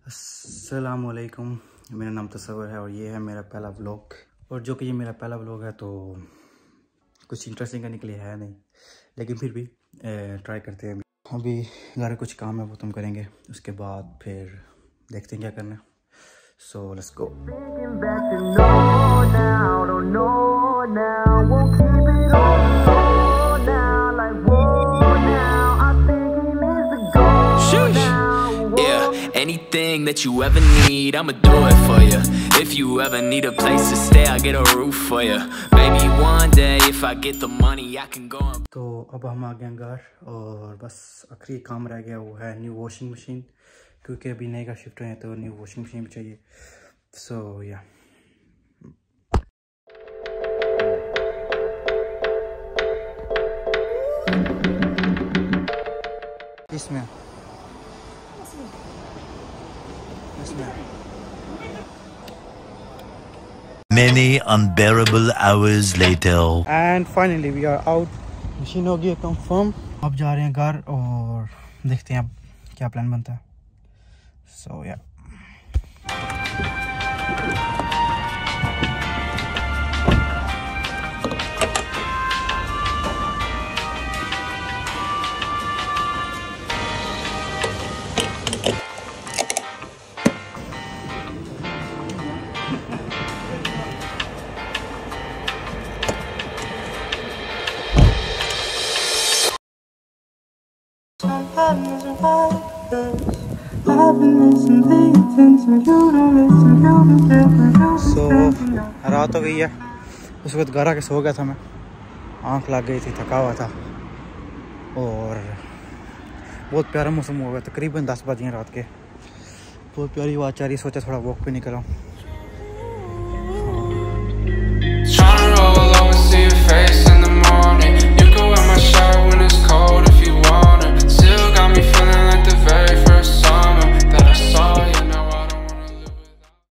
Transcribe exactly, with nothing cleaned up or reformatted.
अस्सलामुअलैकुम, मेरा नाम तस्वर है और ये है मेरा पहला व्लॉग। और जो कि ये मेरा पहला व्लॉग है तो कुछ इंटरेस्टिंग करने के लिए है नहीं, लेकिन फिर भी ट्राई करते हैं। अभी घर कुछ काम है वो तुम करेंगे, उसके बाद फिर देखते हैं क्या करना है। So let's go. Anything that you ever need, I'ma do it for you. If you ever need a place to stay, I'll get a roof for you. Maybe one day if I get the money, I can go and... तो अब हम आ गए घर और बस आखिरी काम रह गया, वो है न्यू वॉशिंग मशीन, क्योंकि अभी नए का शिफ्ट हुए हैं तो न्यू वॉशिंग मशीन भी चाहिए। सो या इसमें Many unbearable hours later. And finally we are out. Machine हो गई कंफर्म। अब जा रहे हैं घर और देखते हैं अब क्या प्लान बनता है। सो या सो रात हो गई है, उस वक्त घर आके सो गया था मैं, आँख लग गई थी, थका हुआ था और बहुत प्यारा मौसम हो गया। तकरीबन दस बजे रात के, बहुत प्यारी आवाज़ आ रही, सोचा थोड़ा वॉक पे निकला हूँ।